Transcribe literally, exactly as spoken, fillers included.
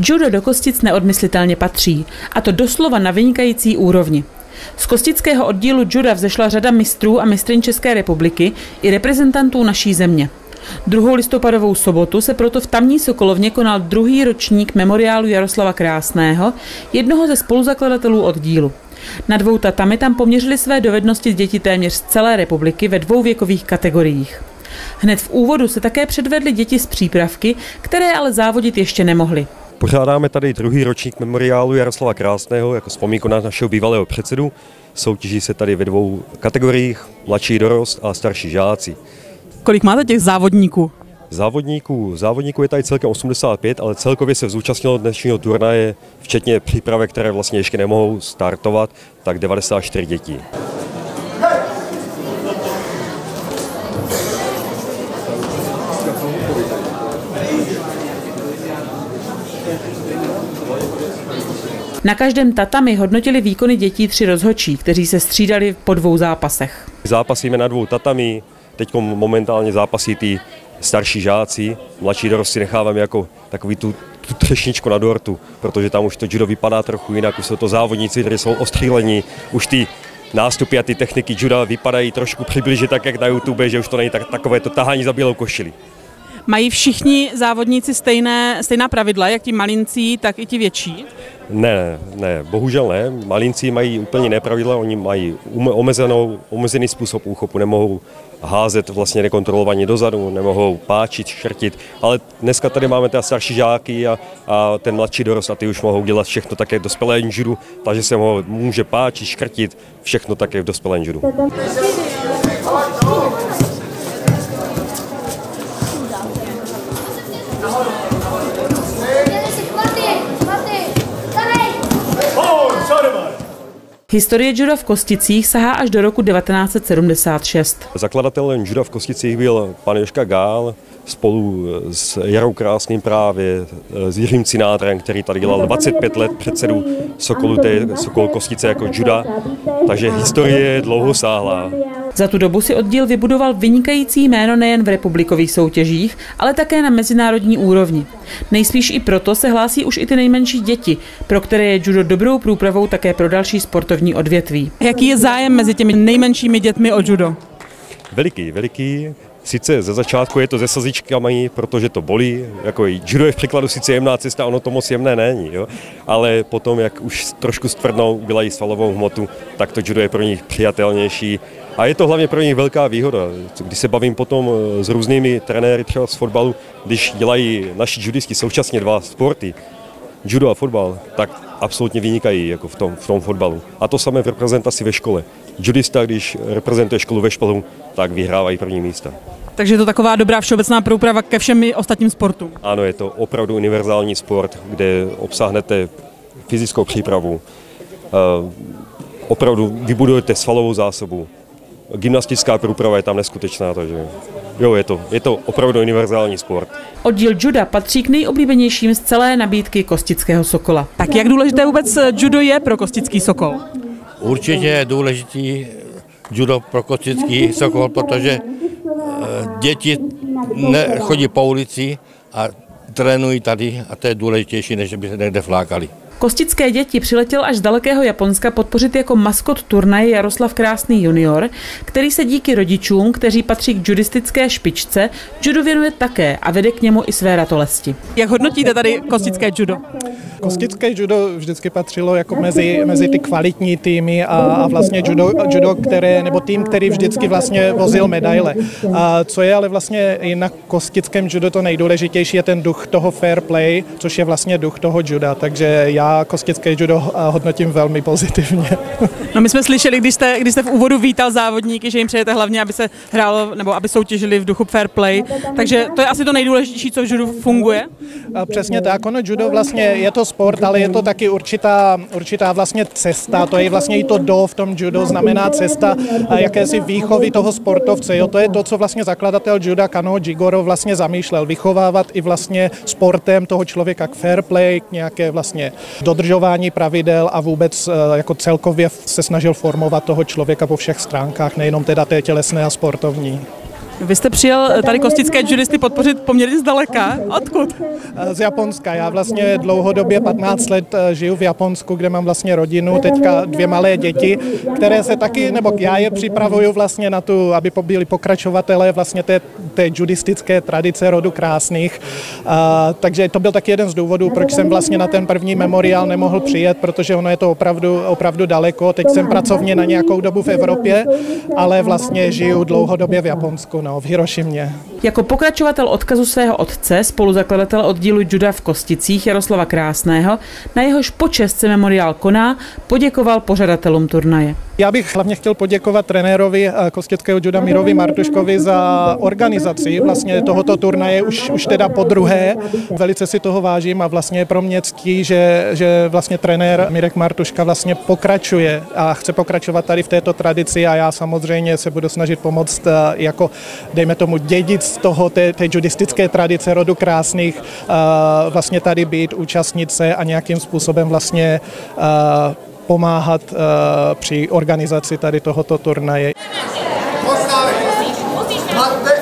Judo do Kostic neodmyslitelně patří, a to doslova na vynikající úrovni. Z kostického oddílu juda vzešla řada mistrů a mistryň České republiky i reprezentantů naší země. Druhou listopadovou sobotu se proto v tamní Sokolovně konal druhý ročník memoriálu Jaroslava Krásného, jednoho ze spoluzakladatelů oddílu. Na dvou tatami tam poměřili své dovednosti děti téměř z celé republiky ve dvou věkových kategoriích. Hned v úvodu se také předvedly děti z přípravky, které ale závodit ještě nemohly. Pořádáme tady druhý ročník memoriálu Jaroslava Krásného jako vzpomínku na našeho bývalého předsedu. Soutěží se tady ve dvou kategoriích, mladší dorost a starší žáci. Kolik máte těch závodníků? Závodníků, závodníků je tady celkem osmdesát pět, ale celkově se zúčastnilo dnešního turnaje, včetně přípravek, které vlastně ještě nemohou startovat, tak devadesát čtyři dětí. Na každém tatami hodnotili výkony dětí tři rozhodčí, kteří se střídali po dvou zápasech. Zápasíme na dvou tatami, teď momentálně zápasí ty starší žáci, mladší dorost si necháváme jako takový tu, tu třešničku na dortu, protože tam už to judo vypadá trochu jinak, už jsou to závodníci, kteří jsou ostřílení, už ty nástupy a ty techniky juda vypadají trošku přibližně tak, jak na YouTube, že už to není tak, takové to tahání za bílou košili. Mají všichni závodníci stejné, stejná pravidla, jak ti malincí, tak i ti větší? Ne, ne, bohužel ne. Malinci mají úplně jiné pravidla, oni mají omezenou, omezený způsob úchopu, nemohou házet vlastně nekontrolovaně dozadu, nemohou páčit, šrtit, ale dneska tady máme teda starší žáky a, a ten mladší dorost a ty už mohou dělat všechno také v dospělém judu, takže se může páčit, škrtit, všechno také v dospělém judu. Historie juda v Kosticích sahá až do roku devatenáct set sedmdesát šest. Zakladatelem juda v Kosticích byl pan Jožka Gál spolu s Jarou Krásným právě, s Jiřím Cinátrem, který tady dělal dvacet pět let předsedu Sokolu, té Sokol Kostice jako juda, takže historie je dlouhosáhlá. Za tu dobu si oddíl vybudoval vynikající jméno nejen v republikových soutěžích, ale také na mezinárodní úrovni. Nejspíš i proto se hlásí už i ty nejmenší děti, pro které je judo dobrou průpravou také pro další sportovní odvětví. Jaký je zájem mezi těmi nejmenšími dětmi o judo? Veliký, veliký. Sice ze začátku je to se slzičkami, protože to bolí, jako judo je v překladu sice jemná cesta, ono to moc jemné není, jo? Ale potom, jak už trošku stvrdnou, udělají svalovou hmotu, tak to judo je pro nich přijatelnější. A je to hlavně pro nich velká výhoda. Když se bavím potom s různými trenéry třeba z fotbalu, když dělají naši judisti současně dva sporty, judo a fotbal, tak absolutně vynikají jako v tom, v tom fotbalu. A to samé v reprezentaci ve škole. Judista, když reprezentuje školu ve školu, tak vyhrávají první místa. Takže je to taková dobrá všeobecná průprava ke všem ostatním sportům? Ano, je to opravdu univerzální sport, kde obsáhnete fyzickou přípravu, opravdu vybudujete svalovou zásobu. Gymnastická průprava je tam neskutečná, takže jo, je to, je to opravdu univerzální sport. Oddíl juda patří k nejoblíbenějším z celé nabídky Kostického Sokola. Tak jak důležité vůbec judo je pro Kostický Sokol? Určitě je důležitý judo pro Kostický Sokol, protože děti chodí po ulici a trénují tady a to je důležitější, než by se někde flákali. Kostické děti přiletěl až z dalekého Japonska podpořit jako maskot turnaje Jaroslav Krásný junior, který se díky rodičům, kteří patří k judistické špičce, judu věnuje také a vede k němu i své ratolesti. Jak hodnotíte tady kostické judo? Kostické judo vždycky patřilo jako mezi, mezi ty kvalitní týmy a, a vlastně judo, judo, které, nebo tým, který vždycky vlastně vozil medaile. A co je ale vlastně i na kostickém judo to nejdůležitější je ten duch toho fair play, což je vlastně duch toho juda, takže já kostické judo hodnotím velmi pozitivně. No my jsme slyšeli, když jste, když jste v úvodu vítal závodníky, že jim přejete hlavně, aby se hrálo nebo aby soutěžili v duchu fair play, takže to je asi to nejdůležitější, co v judu funguje? A přesně tak, ono judo vlastně je to sport, ale je to taky určitá, určitá vlastně cesta, to je vlastně i to do v tom judo, znamená cesta jakési výchovy toho sportovce, jo, to je to, co vlastně zakladatel juda Kano Jigoro vlastně zamýšlel, vychovávat i vlastně sportem toho člověka k fair play, k nějaké vlastně dodržování pravidel a vůbec jako celkově se snažil formovat toho člověka po všech stránkách, nejenom teda té tělesné a sportovní. Vy jste přijel tady kostické judisty podpořit poměrně zdaleka. Odkud? Z Japonska. Já vlastně dlouhodobě patnáct let žiju v Japonsku, kde mám vlastně rodinu, teďka dvě malé děti, které se taky, nebo já je připravuju vlastně na tu, aby byli pokračovatelé vlastně té, té judistické tradice rodu Krásných. A, takže to byl taky jeden z důvodů, proč jsem vlastně na ten první memoriál nemohl přijet, protože ono je to opravdu, opravdu daleko. Teď jsem pracovně na nějakou dobu v Evropě, ale vlastně žiju dlouhodobě v Japonsku, no, v Hirošimě. Jako pokračovatel odkazu svého otce, spoluzakladatele oddílu juda v Kosticích Jaroslava Krásného, na jehož počest se memoriál koná, poděkoval pořadatelům turnaje. Já bych hlavně chtěl poděkovat trenérovi kostického juda Mirovi Martuškovi za organizaci vlastně tohoto turnaje už, už teda po druhé. Velice si toho vážím a vlastně je pro mě ctí, že, že vlastně trenér Mirek Martuška vlastně pokračuje a chce pokračovat tady v této tradici a já samozřejmě se budu snažit pomoct jako, dejme tomu, dědic toho té, té judistické tradice rodu Krásných vlastně tady být, účastnit se a nějakým způsobem vlastně pomáhat uh, při organizaci tady tohoto turnaje. Postavit.